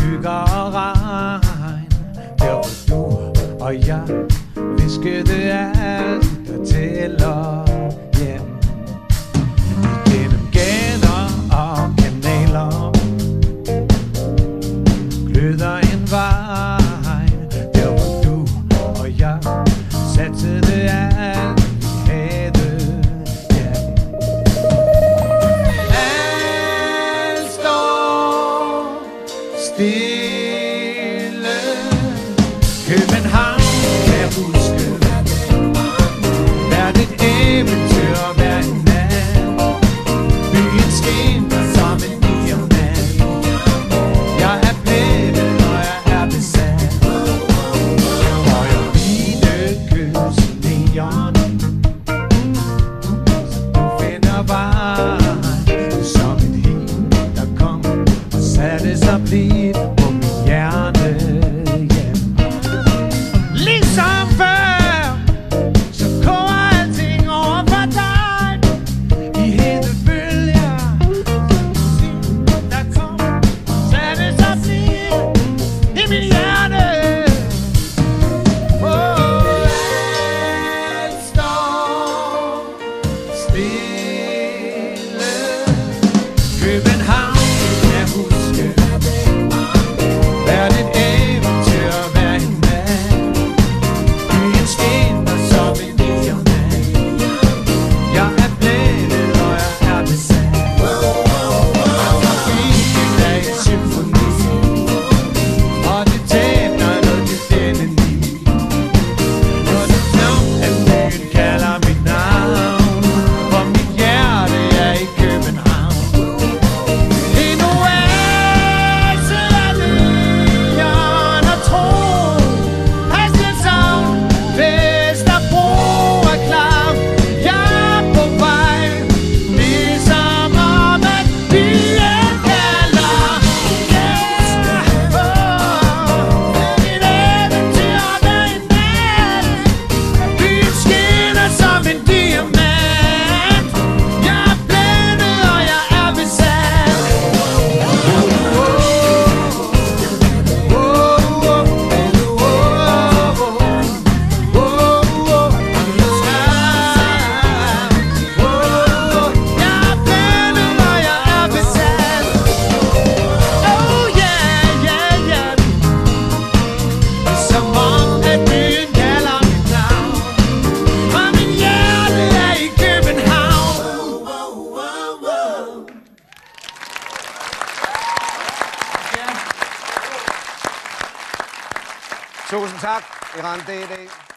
skygger og regn. Der hvor du og jeg viskede alt, der tæller hjem. Igennem gader og kanaler gløder en vej. Der hvor du og jeg satsede alt, vi havde hjem. Alt står stille. København kan jeg huske, hvert et eventyr og hver en nat. Byen skinner som en diamant. Jeg er plettet, og jeg er besat. Og jeg hvide kys neon, så du finder vej. Som et hil, der kom og satte sig blidt på mit hjerte hjem. Ligesom før, så går alting over for dig. I hede bølger, der kom og satte sig blidt i mit hjerte. Alt står stille. København kan jeg huske, hvert et eventyr og hver en nat. Byen skinner som en diamant. Jeg er plettet, og jeg er besat. Trafikken er en symfoni, og det tætner noget til denne ni. Når det flugt af byen kalder mit navn, for mit hjerte er i København. En oase af neon og tro. Christianshavn, Vesterbro er klar. Jeg er på vej, ligesom om at byen kalder. Et eventyr hver en nat. Byen skinner som en diamant. Jeg er plettet, og jeg er besat. Tusind tak, Iran D.D.